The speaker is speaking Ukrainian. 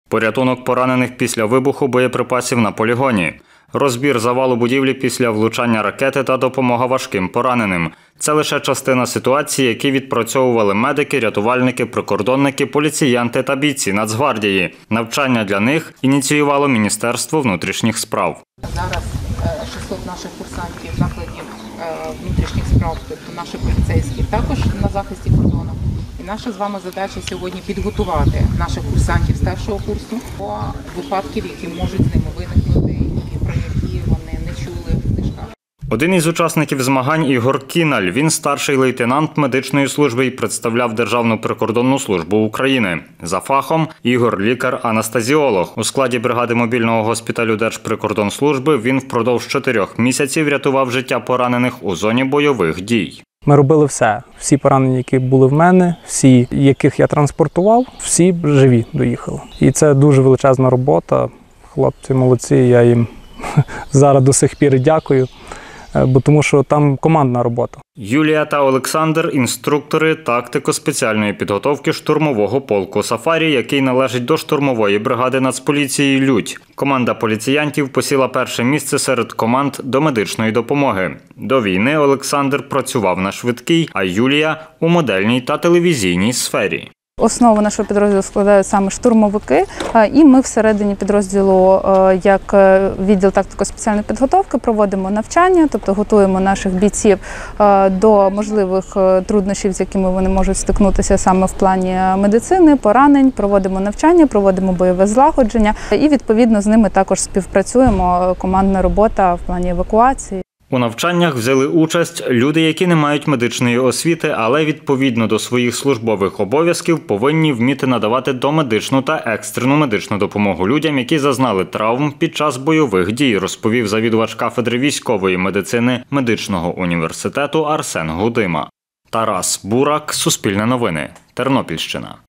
Порятунок поранених після вибуху боєприпасів на полігоні. Розбір завалу будівлі після влучання ракети та допомога важким пораненим. Це лише частина ситуації, які відпрацьовували медики, рятувальники, прикордонники, поліціянти та бійці Нацгвардії. Навчання для них ініціювало Міністерство внутрішніх справ. Зараз 600 наших курсантів закладів внутрішніх справ, тобто наші поліцейські, також на захисті кордону. І наша з вами задача сьогодні підготувати наших курсантів старшого курсу до випадків, які можуть з ними виникнути, про які вони не чули в книжках. Один із учасників змагань – Ігор Кіналь. Він старший лейтенант медичної служби і представляв Державну прикордонну службу України. За фахом – Ігор – лікар-анестезіолог. У складі бригади мобільного госпіталю Держприкордонслужби він впродовж 4 місяців рятував життя поранених у зоні бойових дій. Ми робили все. Всі поранені, які були в мене, всі, яких я транспортував, всі живі доїхали. І це дуже величезна робота. Хлопці молодці, я їм зараз до сих пір дякую, бо тому що там командна робота. Юлія та Олександр – інструктори тактико-спеціальної підготовки штурмового полку «Сафарі», який належить до штурмової бригади Нацполіції «Людь». Команда поліціянтів посіла перше місце серед команд до медичної допомоги. До війни Олександр працював на швидкій, а Юлія – у модельній та телевізійній сфері. Основу нашого підрозділу складають саме штурмовики, і ми всередині підрозділу, як відділ тактико-спеціальної підготовки, проводимо навчання, тобто готуємо наших бійців до можливих труднощів, з якими вони можуть стикнутися саме в плані медицини, поранень, проводимо навчання, проводимо бойове злагодження і відповідно з ними також співпрацюємо, командна робота в плані евакуації. У навчаннях взяли участь люди, які не мають медичної освіти, але відповідно до своїх службових обов'язків повинні вміти надавати домедичну та екстрену медичну допомогу людям, які зазнали травм під час бойових дій, розповів завідувач кафедри військової медицини медичного університету Арсен Гудима. Тарас Бурак, Суспільне новини, Тернопільщина.